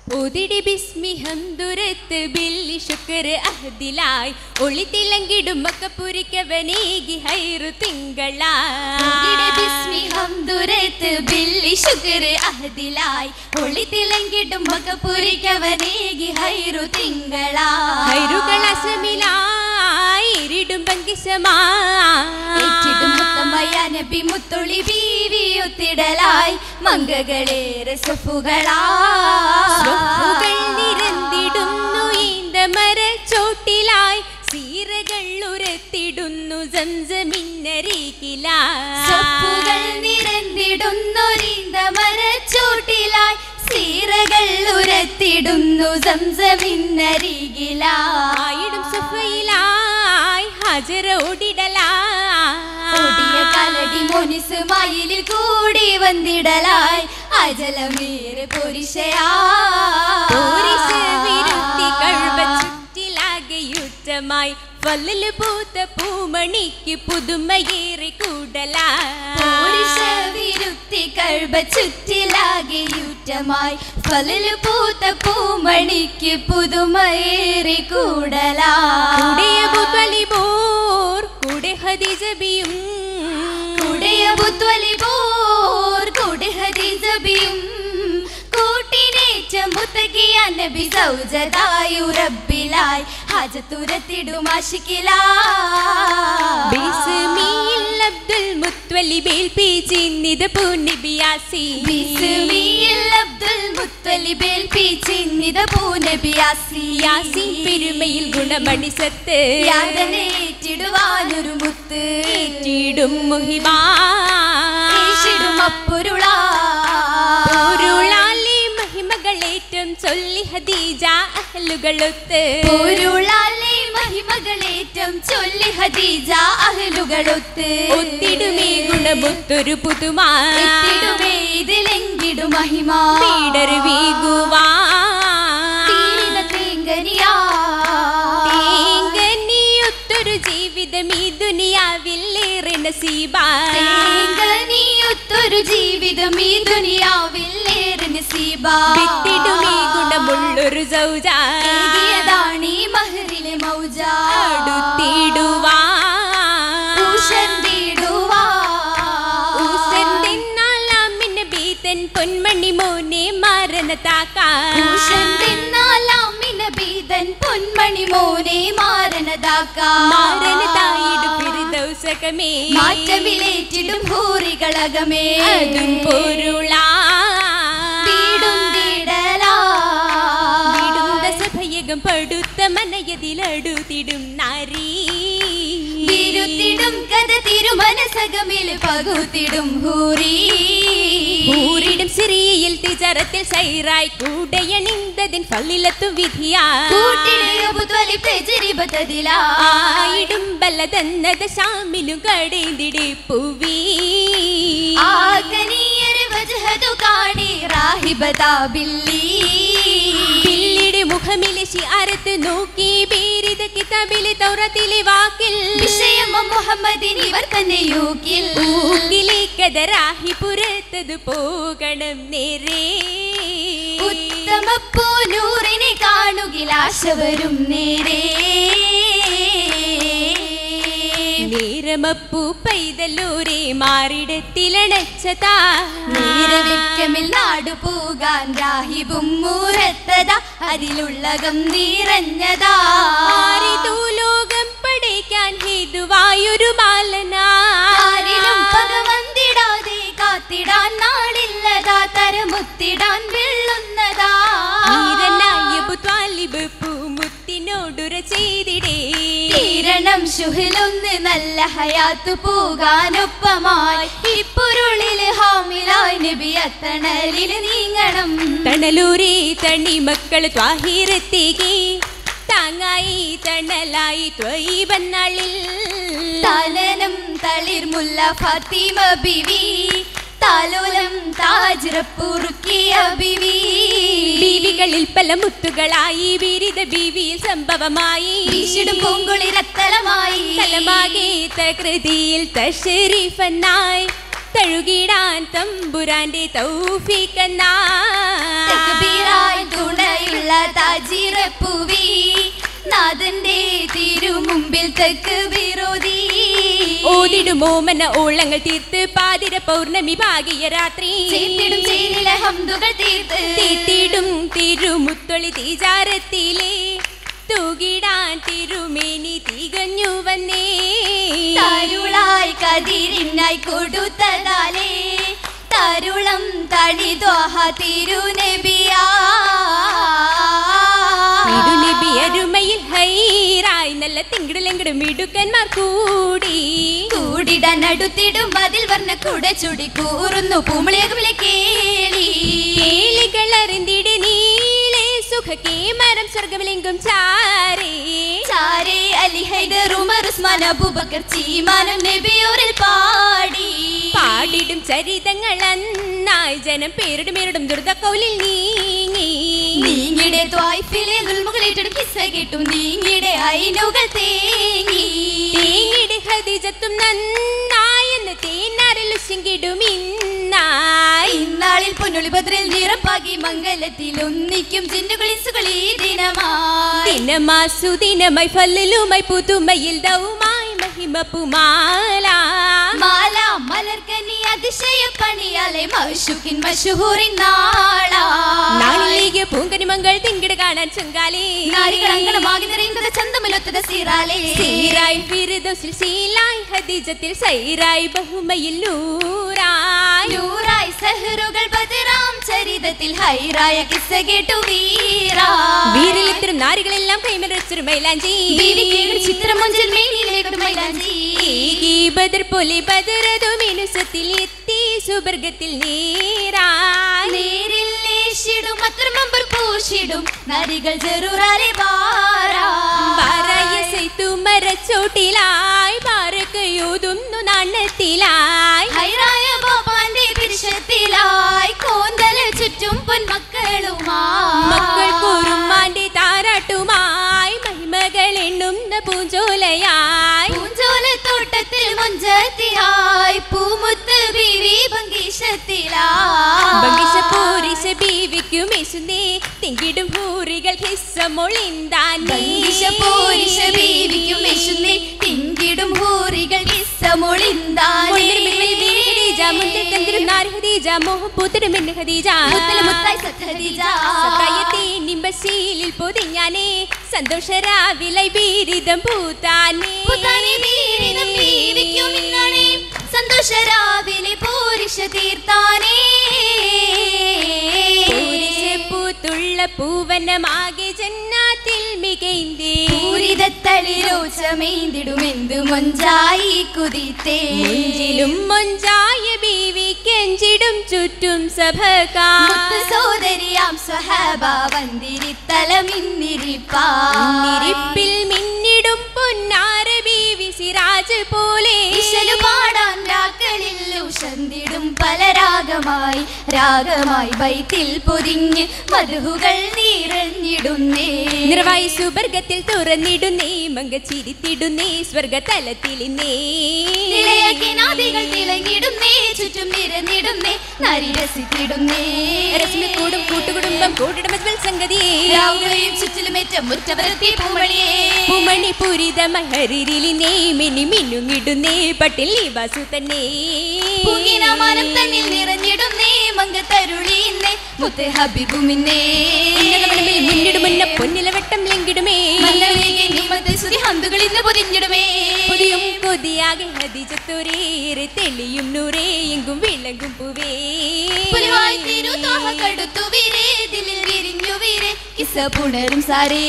ഓതിടി ബിസ്മി ഹംദുരത്ത് Billy ശുക്ർ അഹ്ദിലായി ഒളിത്തിലങ്കിടും മക്കപ്പുരിക്കവനേകി ഹൈറു തിങ്കളായി. ഓതിടി ബിസ്മി ഹംദുരത്ത് Billy ശുക്ർ അഹ്ദിലായി ഒളിത്തിലങ്കിടും മക്കപ്പുരിക്കവനേകി ഹൈറു തിങ്കളായി. ഹൈറുകളസമിലായി ഇരിടും പങ്കിസമായി ഏറ്റിടും മുത്തമ്മയ നബി മുത്തൊളി ബീവിയൊത്തിടലായി മംഗകളേറെ സ്വഫുകളായി നിരന്തിടുന്നു ഈന്തമര ചോട്ടിലായി സീറകൾ ഉരത്തിടുന്നു സ്വഫുകൾ നിരന്തിടുന്നൊരീന്തമര ചോട്ടിലായി സീറകൾ ഉരത്തിടുന്നു സംസമിന്നരികിലായിടും സഫയിലായി ഹജറ ഓടിയ കലടി മുനിസ് മയിലിൽ കൂടി വന്നിടലായി അജലമേറെ വിരുത്തി കഴുവ ചുറ്റിലാകെയുറ്റമായി വല്ലല് പൂത്ത പൂമണിക്ക് പുതുമയേറി വിരുത്തി കഴുവ ചുറ്റിലാകെയുറ്റമായി വല്ലല് പൂത്ത പൂമണിക്ക് പുതുമയേറി കൂടലായി. കൂടെ ഹദീജബിയും കൂട്ടിനേറ്റമുത്തകിയ നബി സൗജദായു റബ്ബിലായി ഹാജത്തുരത്തിടും ആശിക്കിലായി. ബിസ്മിൽ അബ്ദുൽ മുത്വലിബിൽ പിച്ചിന്നിത പൂനബിയാസി ബിസ്മിൽ അബ്ദുൽ മുത്വലിബിൽ പിച്ചിന്നിത പൂനബിയാസി യാസി പെരുമയിൽ ഗുണമണി സത്ത് യാതനേറ്റിടുവാനൊരു മുത്ത് ഏറ്റിടും മുഹിബാ ഈശിടും പൊരുളാലി മഹിമകളേറ്റം ചൊല്ലി ഹദീജ അഹ്ലുകളൊത്ത് പൊരുളാലി മഹിമകളേറ്റം ചൊല്ലി ഹദീജ അഹ്ലുകളൊത്ത് ഒത്തിടുമേ ഗുണമുത്തൊരു പുതുമാ എത്തിടുമേ ഇതിലെങ്കിടും മഹിമ പീഡർ വീകുവാ തേങ്കനിയൊത്തൊരു ജീവിതം ഈ ദുനിയാവില്ലേറെ നസീബാ തേങ്കനിയൊത്തൊരു ജീവിതം ഈ ദുനിയാവില്ലേറെ നസീബാ വിത്തിടുമേ ഗുണമുള്ളൊരു സൗജാ ഏകിയതാണീ മഹറിലെ മൗജാ അടുത്തിടുവാ പൊന്മണി മോനെ മാരണതാക്കാൻ പൊന്മണി മോനെ മാരണതായിടും ഫിർദൗസകമേ മാറ്റമിലേറ്റിടും ഹൂറികളകമേ അതും പൊരുളാ സഭയകം പടുത്ത മനയതിലടുത്തിടും നാരീ വിരുത്തിടും കഥ തിരുമനസകമിൽ പകുത്തിടും ഹൂറിടും സിറിയയിൽ തിജറത്തിൽ സൈറായി കൂടയണിന്തതിൻ ഫളിലത്തു വിധിയായിടും ബലതന്നത ശാമിലും കടേന്തിടെ പുവി ബില്ലിയുടെ മുഖമിലെ ശിആരത്ത് നോക്കി ബീരിത കിതാബിലെ തൗറാത്തിലെ വാക്കിൽ വിഷയം മുഹമ്മദിനിവർ തന്നെ ൂക്കിലേക്കതരാഹി പുറത്തത് പോകണം നേരേ ഉത്തമപ്പൂനൂറിനെ കാണുകിലാശവരും നേരേ നേരമപ്പൂ പൈതലൂരെ മാറിടത്തിലണച്ചതാ നേരവിക്കമിൽ നാടു പോകാൻ രാഹിബും മൂരത്തതാ അതിലുള്ളകം നിറഞ്ഞതാ ലോകം പടയ്ക്കാൻ ഹേതുവായൊരു ബാലനാരിലും പകവന്തിടാതെ കാത്തിടാൻ നാളില്ലതാ തരമുത്തിടാൻ വെള്ളുന്നതാ പൂമുത്തിനോടുര ചെയ്തിടേ തീരണം ശുഹിലൊന്ന് നല്ല ഹയാത്ത് പോകാനൊപ്പമായി ഇപ്പൊരുളില് ഹാമിലായി നബി അത്തണലില് നീങ്ങണം തണലൂരേ തണി മക്കൾ ത്വാഹിറത്തേകെ താങ്ങായി തണലായി ത്വയ്ബന്നാളിൽ തലനം തളിർമുല്ല ഫാത്തിമ ബിവി താലോലം താജ്റപ്പുറുക്കിയ ബിവി ബീവികളിൽ പല മുത്തുകളായി ബിരിത ബീവിയിൽ സംഭവമായി വീശിടും പൂങ്കുളി രത്തലമായി തലമാകെ തകൃതിയിൽ തശരീഫനായി തഴുകിടാൻ തമ്പുരാന്റെ തൗഫീഖനായി നബിറായി തുണയുള്ള താജിറപ്പുവി നാഥന്റെ തിരുമുമ്പിൽ തക്ബീറോതി ഓതിടും ഓമന ഓളങ്ങൾ തീർത്ത് പാതിര പൗർണമി ഭാഗിയ രാത്രി ചേർത്തിടും ചേരിലെ ഹംദുകൾ തീർത്തിടും തിരുമുത്തൊളി തീജാരത്തിലെ തൂകിടാൻ തിരുമേനി തികഞ്ഞു വന്നേ തരുളായി കതിരിനായി കൊടുത്തതാലേ തരുളം തണിദ്വാഹ തിരുനബിയാ തിരുനബി അരുമയിൽ ഹൈറായി നല്ല തിങ്കിടലെങ്കിലും മിടുക്കന്മാർ കൂടിടാൻ അടുത്തിടും അതിൽ വർണ്ണ കൂടെ ചുടി കൂറുന്നു പൂമളിയകവിലെ കേളികൾ അറിന്തിടെ നീലേ സുഖക്കേ മരം സ്വർഗവിലെങ്കും ചാരേ ചാരേ അലി ഹൈദർ ഉമർ ഉസ്മാൻ അബൂബക്കർ ചീമാനം നബിയോരിൽ പാടിടും ചരിതങ്ങൾ അന്നായി ജനം പേരിടും ദുർദക്കൗലിൽ നീങ്ങിടെ ത്വായിഫിലെ ദുൽമുകളേറ്റെടും കിസ്സ കേട്ടും നീങ്ങിടെ ഐനുകൾ തേങ്ങിടെ ഖദീജത്തും നന്നായെന്ന് തേനാറിൽ ഉശിങ്കിടും ഇന്നാളിൽ പൊന്നുളി ഭദ്രയിൽ നിറപ്പാകി മംഗലത്തിൽ ഒന്നിക്കും ജിന്നുകൾ ഈ ദിനമായി സുദിനമായി ഫല്ലുമായി പുതുമയിൽ ദൗമായി മഹിമ പുമാല മാല മലർക്കനി അതിശയ പണിയാലെ മഹ്ശൂക്കിൻ മശഹൂറിൻ നാളിലേക്ക് പൂങ്കനിമങ്ങൾ തിങ്കിട കാണാൻ ചങ്കാലേ നാരികളങ്കണമാകി നിറയുന്നത് ചന്തമിലൊത്തത് സീറാലേ സീറായി ഫിർദൗസിൽ സീലായി ഖദീജത്തിൽ സൈറായി ബഹുമയിൽ നൂറായി സഹറുകൾ ബദറാം ചരിതത്തിൽ ഹൈറായ കിസ്സ കേട്ടു വീരിൽ ഇത്തരം നാരികളെല്ലാം കൈമലൊരു മൈലാഞ്ചി ചിത്രം മുഞ്ചിൽ മേനിയിലേക്കും മൈലാഞ്ചി ബദർ പോലെ ബദറതു മിനുസത്തിൽ എത്തി സുബർഗത്തിൽ നേരിൽ ലേശിടും അത്രമമ്പർ പൂശിടും നരികൾ ജറൂറാലെ മരച്ചോട്ടിലായി പാറക്കയോതുന്നു നാണത്തിലായി ഹൈറായ ബാപ്പാന്റെ പിരിശത്തിലായി കോന്തല ചുറ്റും പൊന്മക്കളുമായി മക്കൾ കുറുമാന്റെ താരാട്ടുമായി മഹിമകൾ എണ്ണുന്ന പൂഞ്ചോലയായി പൂഞ്ചോലത്തോട്ടത്തിൽ മുഞ്ചത്തിയായി പൂമുത്ത് ബീവി ഭംഗിഷപൂരിശ ബീവിക്കും യേശുനേ തിങ്കിടും ഹൂറികൾ ഹിസ്സമൊളിന്താൻ ഭംഗിഷപൂരിശ ബീവിക്കും യേശുനേ തിങ്കിടും ഹൂറികൾ ഹിസ്സമൊളിന്താൻ പൊതിഞ്ഞാനേ സന്തോഷരാവിലെ ബീരിതം പൂത്താനേ സന്തോഷരാവിലെ പൂരിശ തീർത്താനേ പൂത്തുള്ള പൂവനമാകെ ജന്നാത്തിൽ മികൈന്തേ പൂരിതത്തളിരോചമേന്തിടുമെന്തു മൊഞ്ചായി കുതിത്തേ മുഞ്ചിലും മൊഞ്ചായ ബീവി കെഞ്ചിടും ചുറ്റും സഭകാർ സോദരിയാം സ്വഹാബ വന്തിരിത്തലമിന്നിരിപ്പിൽ മിന്നിടും പൊന്നാര ബീവി സിരാജ് പോലെ പാടാൻ രാക്കളിൽ ഉഷന്തിടും പല രാഗമായി ബൈത്തിൽ പൊതിഞ്ഞ് മധുകൾ നിറഞ്ഞിടുന്നേ നിറവായി സുബർഗത്തിൽ തുറന്നിടുന്നേ മങ്കച്ചിരിത്തിടുന്നേ സ്വർഗതലത്തിലിന്നേ തിളങ്ങിടുന്നേ ചുറ്റും നിരന്നിടുന്നേ നരിരസിത്തിടുന്നേ കൂടും കൂട്ടുകുടുംബം കൂടിടും സംഗതിയെ ചുറ്റിലുമേറ്റ മുറ്റവരത്തി പൂമണി പൂരിത മഹരിലിനേ മിനി മിന്നുങ്ങിടുന്നേ പട്ടിൽ ലിബാസു തന്നെ പൂങ്ങിനാമാനം തന്നിൽ നിറഞ്ഞിടുന്നേ മങ്കത്തരുളിന്നേ മുത്ത് ഹബീബുമിന്നേ മുന്നിടുമുന്ന പൊന്നില വെട്ടം ലംഘിടുമേ ഹന്തുകളിന്ന് പൊതിഞ്ഞിടുമേ പുതിയും കൊതിയാകെ ഹദീജത്തോരേറെ തെളിയും നൂറേ എങ്കും വിളങ്ങും പൂവേ പുണരും സാരേ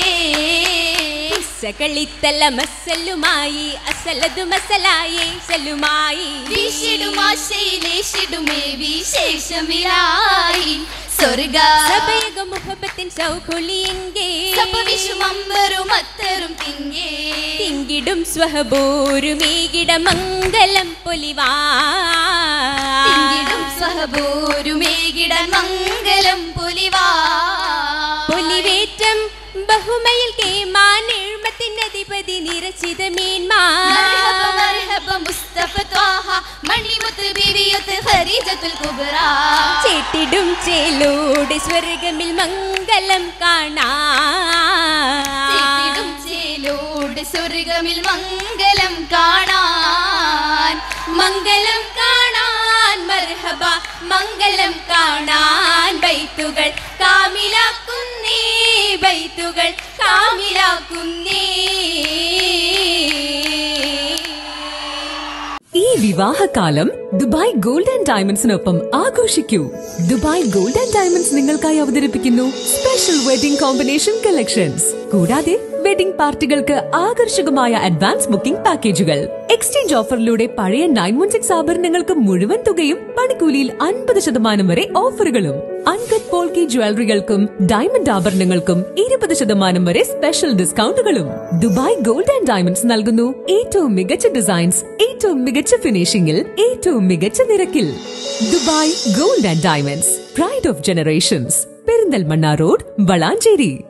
സകളിത്തല മസലുമായി അസലതു മസലായേ സലുമായി വിശിടുമാശയിലേശിടുമേ വിശേഷമിലായി സ്വർഗ സഭയക മുഹബത്തിൻ സൗഖൊളിയെങ്കേ സപവിഷുമമ്പറും അത്തറും തിങ്ങേ തിങ്കിടും സ്വഹബോരുമേകിട മംഗലം പൊലിവാ തിങ്കിടും സ്വഹബോരുമേകിട മംഗലം പൊലിവാ പൊലിവേറ്റം ബഹുമയിൽ കേമാൻ എഴുമത്തിനധിപതി നിരച്ചിത മീൻമാ മുസ്തഫ ത്വാഹ മണിമുത്ത് ബിവിയുത്ത് ഖദീജത്തുൽ കുബ്ര. ചേട്ടിടും ചേലോട് സ്വർഗമിൽ മംഗലം കാണാൻ, ചേട്ടിടും ചേലോട് സ്വർഗമിൽ മംഗലം കാണാൻ. മംഗലം കാണാൻ മർഹബ, മംഗലം കാണാൻ. ബൈത്തുകൾ കാമിലാക്കുന്നേ, ബൈത്തുകൾ കാമിലാക്കുന്നേ. ഈ വിവാഹകാലം ദുബായ് ഗോൾഡ് ആൻഡ് ഡയമണ്ട്സിനൊപ്പം ആഘോഷിക്കൂ. ദുബായ് ഗോൾഡ് ആൻഡ് ഡയമണ്ട്സ് നിങ്ങൾക്കായി അവതരിപ്പിക്കുന്നു സ്പെഷ്യൽ വെഡിംഗ് കോമ്പിനേഷൻ കളക്ഷൻസ്. കൂടാതെ വെഡിംഗ് പാർട്ടികൾക്ക് ആകർഷകമായ അഡ്വാൻസ് ബുക്കിംഗ് പാക്കേജുകൾ. എക്സ്ചേഞ്ച് ഓഫറിലൂടെ പഴയ 916 ആഭരണങ്ങൾക്ക് മുഴുവൻ തുകയും പണിക്കൂലിയിൽ 50% വരെ ഓഫറുകളും. അൺകട്ട് പോൾക്കി ജ്വല്ലറികൾക്കും ഡയമണ്ട് ആഭരണങ്ങൾക്കും 20% വരെ സ്പെഷ്യൽ ഡിസ്കൗണ്ടുകളും. ദുബായ് ഗോൾഡ് ആൻഡ് ഡയമണ്ട്സ് നൽകുന്നു ഏറ്റവും മികച്ച ഡിസൈൻസ്, ഏറ്റവും മികച്ച ഫിനിഷിംഗിൽ, ഏറ്റവും മികച്ച നിരക്കിൽ. Dubai gold and diamonds, pride of generations, Perinthalmanna road, Valanchery.